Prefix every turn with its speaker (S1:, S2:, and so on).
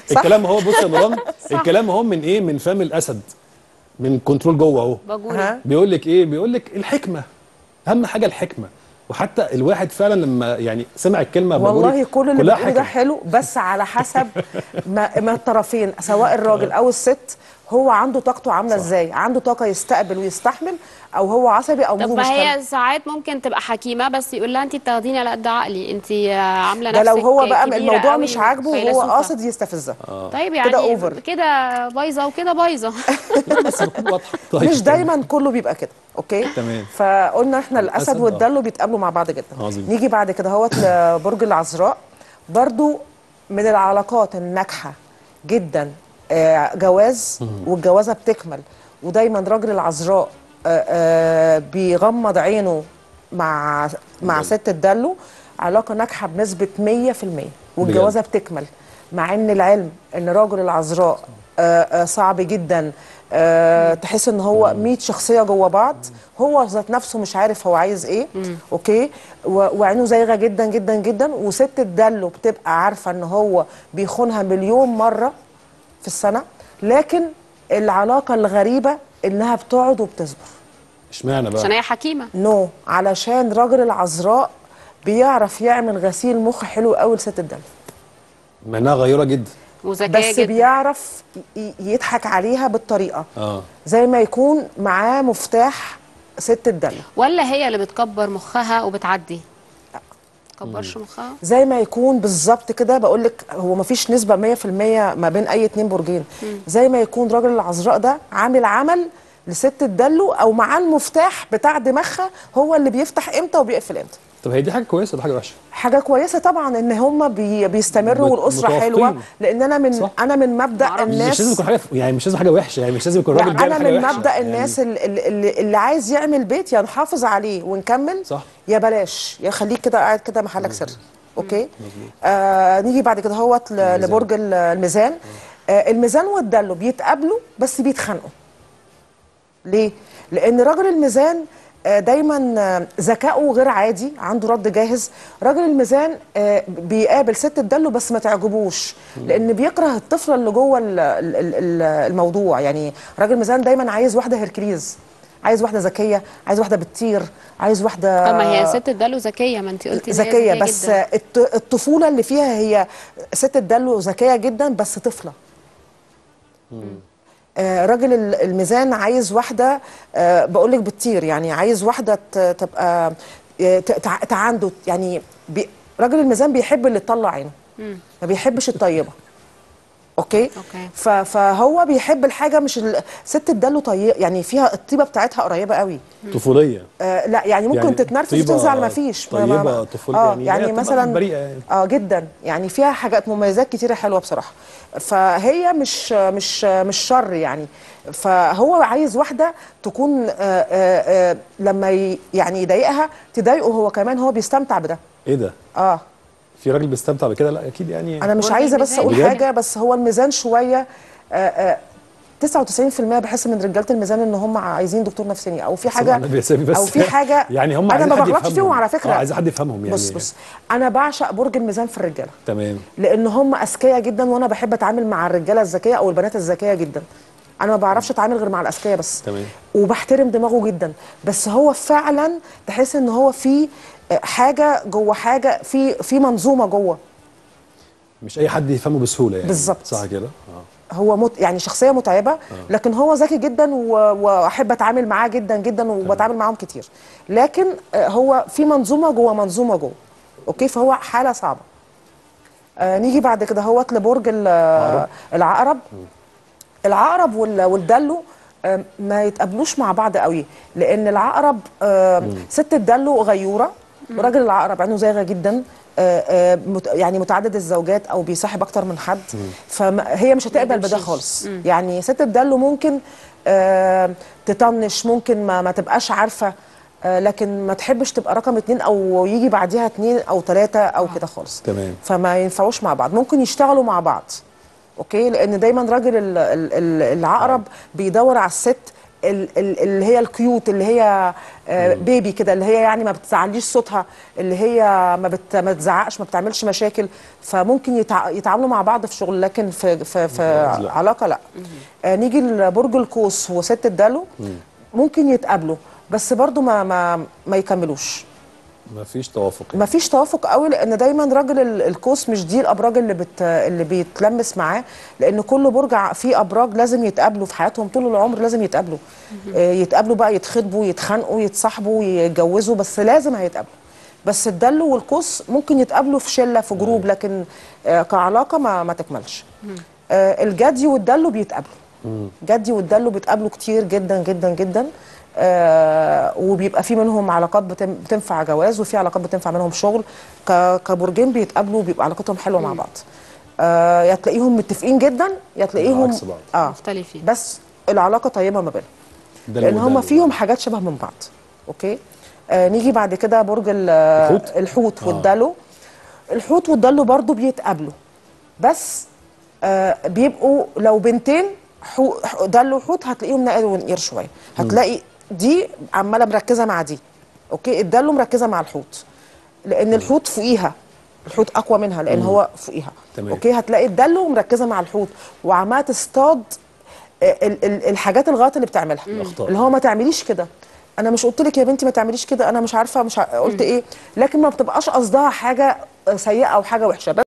S1: الكلام اهو، بص يا نوران، الكلام اهو من ايه؟ من فم الاسد، من كنترول جوه اهو. بيقول لك ايه؟ بيقول لك الحكمه، اهم حاجه الحكمه. وحتى الواحد فعلا لما يعني سمع الكلمه
S2: والله كل اللي بتقوله ده
S1: حكمة.
S2: حلو، بس على حسب ما الطرفين، سواء الراجل او الست، هو عنده طاقته عامله ازاي، عنده طاقه يستقبل ويستحمل، او هو عصبي او
S3: طب
S2: موده
S3: ما
S2: مش حلو.
S3: هي ساعات ممكن تبقى حكيمه بس يقول لها انت بتاخديني على قد عقلي، انت عامله
S2: ده لو
S3: نفسك
S2: هو بقى
S3: كبيره
S2: الموضوع
S3: قوي
S2: مش عاجبه وهو
S3: وفيلسوفه.
S2: قاصد يستفزها.
S3: طيب
S2: كده
S3: يعني
S2: اوفر،
S3: كده بايظه وكده بايظه.
S1: لا بس بتكون واضحه. طيب
S2: مش دايما كله بيبقى كده. اوكي
S1: تمام.
S2: فقلنا احنا الاسد والدلو بيتقابلوا مع بعض جدا.
S1: عظيم.
S2: نيجي بعد كده اهوت لبرج العذراء، برضو من العلاقات الناجحه جدا جواز، والجوازه بتكمل، ودايما راجل العذراء بيغمض عينه مع ست الدلو، علاقه ناجحه بنسبه 100%، والجوازه بتكمل. مع ان العلم ان راجل العذراء صعب جدا، تحس ان هو 100 شخصيه جوه بعض، هو ذات نفسه مش عارف هو عايز ايه. اوكي وعينه زايغه جدا جدا جدا. وست الدلو بتبقى عارفه ان هو بيخونها مليون مره في السنه، لكن العلاقه الغريبه انها بتقعد وبتصبر.
S1: اشمعنى بقى؟
S3: عشان هي حكيمه.
S2: علشان راجل العذراء بيعرف يعمل غسيل مخ حلو قوي لست الدلو،
S1: مع انها غيوره جدا
S3: وذكيه
S2: بس
S3: جدا،
S2: بيعرف يضحك عليها بالطريقه زي ما يكون معاه مفتاح ست الدلو.
S3: ولا هي اللي بتكبر مخها وبتعدي؟ كبرش مخها
S2: زي ما يكون بالظبط كده. بقول لك هو ما فيش نسبه 100% ما بين اي اتنين برجين. زي ما يكون راجل العذراء ده عامل عمل لست الدلو، او معاه المفتاح بتاع دماغها، هو اللي بيفتح امتى وبيقفل امتى.
S1: طب هي دي حاجه كويسه ولا حاجه وحشه؟
S2: حاجه كويسه طبعا ان هم بيستمروا والاسره حلوه، لان انا من مبدا الناس
S1: مش لازم يكون حاجه، يعني مش لازم حاجه وحشه، يعني مش لازم يكون راجل بيعمل حاجه وحشه.
S2: انا من مبدا الناس اللي عايز يعمل بيت يا نحافظ عليه ونكمل،
S1: صح،
S2: يا بلاش، يا خليك كده قاعد كده محلك سر. اوكي نيجي بعد كده اهوت لبرج الميزان. الميزان والدلو بيتقابلوا بس بيتخانقوا. ليه؟ لان راجل الميزان دايما ذكائه غير عادي، عنده رد جاهز. راجل الميزان بيقابل ست الدلو بس ما تعجبوش، لان بيكره الطفله اللي جوه الموضوع. يعني راجل الميزان دايما عايز واحده هيركليز، عايز واحده ذكيه، عايز واحده بتطير، عايز واحده.
S3: طب ما هي ست الدلو ذكيه، ما انت قلتي
S2: ذكيه بس جداً. الطفوله اللي فيها هي ست الدلو ذكيه جدا بس طفله. راجل الميزان عايز واحده بقول لك بتطير، يعني عايز واحده تبقى عنده يعني راجل الميزان بيحب اللي تطلع عينه، ما بيحبش الطيبه. اوكي فهو بيحب الحاجه مش ست الدلو طيب، يعني فيها الطيبه بتاعتها قريبه قوي،
S1: طفوليه.
S2: لا يعني ممكن تتنرفز وتنزل على ما فيش
S1: طيبه طفوليه،
S2: يعني مثلا
S1: بريئه يعني.
S2: جدا، يعني فيها حاجات مميزات كتيره حلوه بصراحه. فهي مش شر يعني. فهو عايز واحده تكون لما يعني يضايقها تضايقه هو كمان، هو بيستمتع بده.
S1: ايه ده؟ في راجل بيستمتع بكده؟ لا اكيد يعني.
S2: انا مش عايزه بس اقول حاجه، بس هو الميزان شويه 99% بحس من رجاله الميزان ان هم عايزين دكتور نفساني او في حاجه، او في حاجه
S1: يعني هم
S2: انا ما بغلطش فيهم على فكره.
S1: عايز حد يفهمهم يعني.
S2: بص انا بعشق برج الميزان في الرجاله.
S1: تمام.
S2: لان هم اذكياء جدا، وانا بحب اتعامل مع الرجاله الذكيه او البنات الذكيه جدا. انا ما بعرفش اتعامل غير مع الاذكياء بس.
S1: تمام.
S2: وبحترم دماغه جدا، بس هو فعلا تحس ان هو في حاجه جوه حاجه، في منظومه جوه،
S1: مش اي حد يفهمه بسهوله يعني.
S2: بالظبط
S1: صح كده.
S2: هو يعني شخصيه متعبه، لكن هو ذكي جدا واحب اتعامل معاه جدا جدا، وبتعامل معاهم كتير. لكن هو في منظومه جوه منظومه جوه. اوكي فهو حاله صعبه. نيجي بعد كده اهوت لبرج العقرب. العقرب والدلو ما يتقابلوش مع بعض قوي، لان العقرب ست الدلو غيوره، وراجل العقرب عينه زايغه جدا، يعني متعدد الزوجات او بيصاحب اكتر من حد. فهي مش هتقبل بده خالص. يعني ست الدلو ممكن تطنش، ممكن ما تبقاش عارفه، لكن ما تحبش تبقى رقم 2 او يجي بعديها 2 أو 3 او كده خالص.
S1: تمام.
S2: فما ينفعوش مع بعض، ممكن يشتغلوا مع بعض. اوكي لان دايما راجل العقرب بيدور على الست اللي هي الكيوت، اللي هي بيبي كده، اللي هي يعني ما بتزعليش صوتها، اللي هي ما بتزعقش، ما بتعملش مشاكل، فممكن يتعاملوا مع بعض في شغل، لكن في علاقه لا. نيجي لبرج القوس وست الدلو، ممكن يتقابلوا بس برضو ما يكملوش.
S1: مفيش توافق يعني.
S2: مفيش توافق قوي، لان دايما راجل القوس مش دي الابراج اللي بيتلمس معاه، لان كل برج فيه ابراج لازم يتقابلوا في حياتهم طول العمر، لازم يتقابلوا. يتقابلوا بقى، يتخطبوا، يتخانقوا، يتصاحبوا، يتجوزوا، بس لازم هيتقابلوا. بس الدلو والقوس ممكن يتقابلوا في شله، في جروب، لكن كعلاقه ما تكملش. الجدي والدلو بيتقابلوا. جدي والدلو بيتقابلوا كتير جدا جدا جدا. وبيبقى في منهم علاقات بتنفع جواز، وفي علاقات بتنفع منهم شغل. كبرجين بيتقابلوا بيبقى علاقتهم حلوه مع بعض. يا تلاقيهم متفقين جدا، يا تلاقيهم
S1: عكس بعض.
S3: مختلفين،
S2: بس العلاقه طيبه ما بينهم، لان هم فيهم حاجات شبه من بعض. اوكي. نيجي بعد كده برج الحوت والدلو. الحوت والدلو برضو بيتقابلوا، بس بيبقوا لو بنتين دلو وحوت هتلاقيهم نقل ونقير شويه، هتلاقي دي عماله مركزه مع دي. اوكي. الدلو مركزه مع الحوت، لان الحوت فوقيها، الحوت اقوى منها لان هو فوقيها. اوكي. هتلاقي الدلو مركزه مع الحوت وعماله تصطاد الحاجات الغلط اللي بتعملها، اللي هو ما تعمليش كده، انا مش قلت لك يا بنتي ما تعمليش كده، انا مش عارفه قلت ايه، لكن ما بتبقاش قصدها حاجه سيئه او حاجه وحشه.